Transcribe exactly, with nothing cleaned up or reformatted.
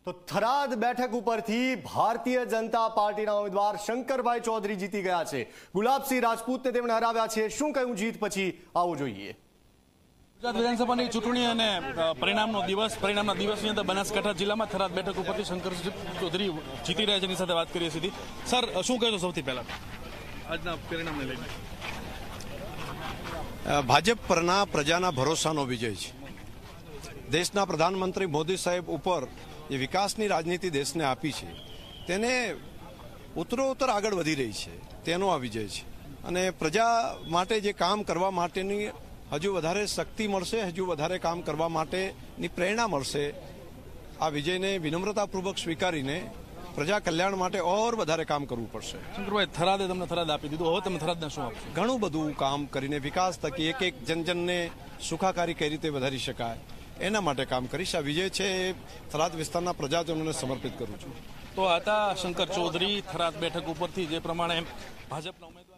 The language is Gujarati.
તો થરાદ બેઠક ઉપરથી ભારતીય જનતા પાર્ટીના ઉમેદવાર શંકરભાઈ ચૌધરી જીતી ગયા છે। ગુલાબસિંહ રાજપૂતને તેમણે હરાવ્યા છે। શું કહ્યું જીત પછી આવો જોઈએ। ગુજરાત વિધાનસભાની ચૂંટણી અને પરિણામનો દિવસ પરિણામના દિવસની અંદર બનાસકાંઠા જિલ્લામાં થરાદ બેઠક ઉપરથી શંકર ચૌધરી જીતી રહ્યા છે। એની સાથે વાત કરીએ સીધી। સર, શું કહેશો સૌથી પહેલા આજના પરિણામને લઈને? ભાજપ પરના પ્રજાના ભરોસાનો વિજય છે। દેશના પ્રધાનમંત્રી મોદી સાહેબ ઉપર જે વિકાસની રાજનીતિ દેશને આપી છે તેને ઉત્તરોત્તર આગળ વધી રહી છે, તેનો આ વિજય છે। અને પ્રજા માટે જે કામ કરવા માટેની હજુ વધારે શક્તિ મળશે, હજુ વધારે કામ કરવા માટેની પ્રેરણા મળશે। આ વિજયને વિનમ્રતાપૂર્વક સ્વીકારીને પ્રજા કલ્યાણ માટે ઓર વધારે કામ કરવું પડશે। શંકરભાઈ, થરાદે તમને થરાદ આપી દીધું, હવે તમે થરાદને શું આપશો? ઘણું બધું કામ કરીને વિકાસ થકી એક એક જનજનને સુખાકારી કઈ રીતે વધારી શકાય એના માટે કામ કરીશ। આ વિજય છે એ થરાદ વિસ્તારના પ્રજાજનોને સમર્પિત કરું છું। તો હતા શંકર ચૌધરી થરાદ બેઠક ઉપરથી, જે પ્રમાણે ભાજપના ઉમેદવાર